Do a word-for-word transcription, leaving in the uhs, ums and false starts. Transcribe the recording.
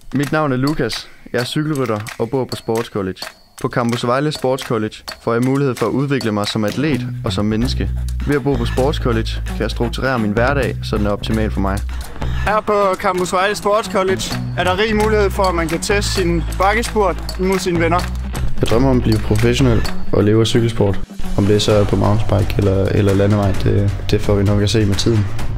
Mit navn er Lukas. Jeg er cykelrytter og bor på Sports College. På Campus Vejle Sports College får jeg mulighed for at udvikle mig som atlet og som menneske. Ved at bo på Sports College kan jeg strukturere min hverdag, så den er optimal for mig. Her på Campus Vejle Sports College er der rig mulighed for, at man kan teste sin bakkespurt mod sine venner. Jeg drømmer om at blive professionel og leve af cykelsport. Om det så er på mountainbike eller, eller landevej, det, det får vi nok at se med tiden.